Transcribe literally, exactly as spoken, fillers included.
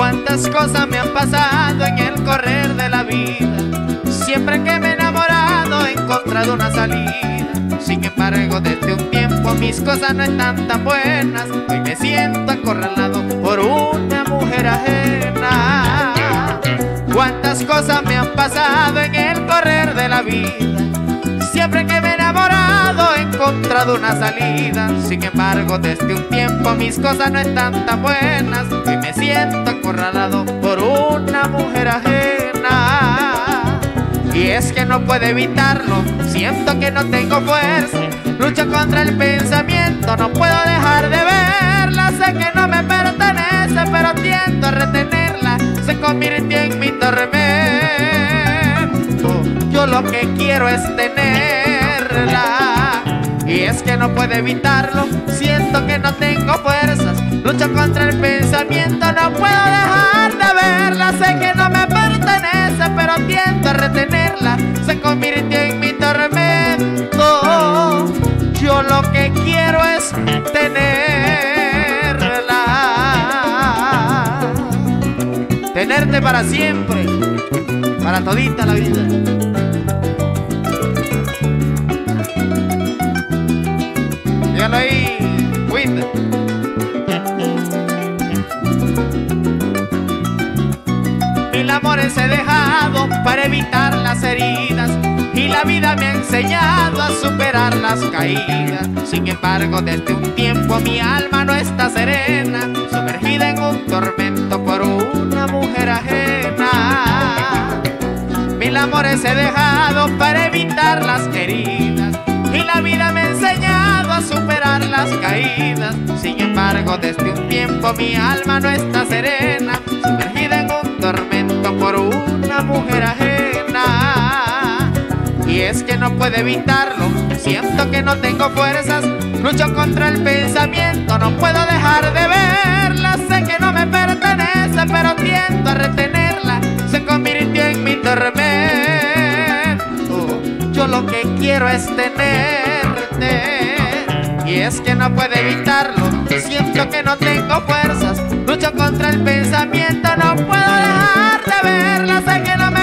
Cuántas cosas me han pasado en el correr de la vida. Siempre que me he enamorado he encontrado una salida. Sin embargo, desde un tiempo mis cosas no están tan buenas. Hoy me siento acorralado por una mujer ajena. Cuántas cosas me han pasado en el correr de la vida. Siempre que me he enamorado he encontrado una salida. Sin embargo, desde un tiempo mis cosas no están tan buenas. Hoy me siento acorralado por una mujer ajena. Y es que no puedo evitarlo, siento que no tengo fuerza. Lucho contra el pensamiento, no puedo dejar de verla. Sé que no me pertenece, pero tiendo a retenerla. Se convirtió en mi tormento. Yo lo que quiero es tenerla. Y es que no puedo evitarlo, siento que no tengo fuerzas. Lucho contra el pensamiento, no puedo dejar de verla. Sé que no me pertenece, pero tiendo a retenerla. Se convirtió en mi tormento. Yo lo que quiero es tenerla. Tenerte para siempre, para todita la vida. Dígalo ahí, Wind. Mil amores he dejado para evitar las heridas, y la vida me ha enseñado a superar las caídas. Sin embargo, desde un tiempo mi alma no está serena, sumergida en un tormento por una mujer ajena. Mil amores he dejado para evitar las heridas, y la vida me ha enseñado a superar las caídas. Sin embargo, desde un tiempo mi alma no está serena, sumergida en un tormento por una mujer ajena. Y es que no puedo evitarlo, siento que no tengo fuerzas. Lucho contra el pensamiento, no puedo dejar de verla. Sé que no me pertenece, pero tiendo a retenerla. Se convirtió en mi tormento. Yo lo que quiero es tenerte. Y es que no puedo evitarlo, siento que no tengo fuerzas. Lucho contra el pensamiento, no puedo dejar de verla. Sé que no me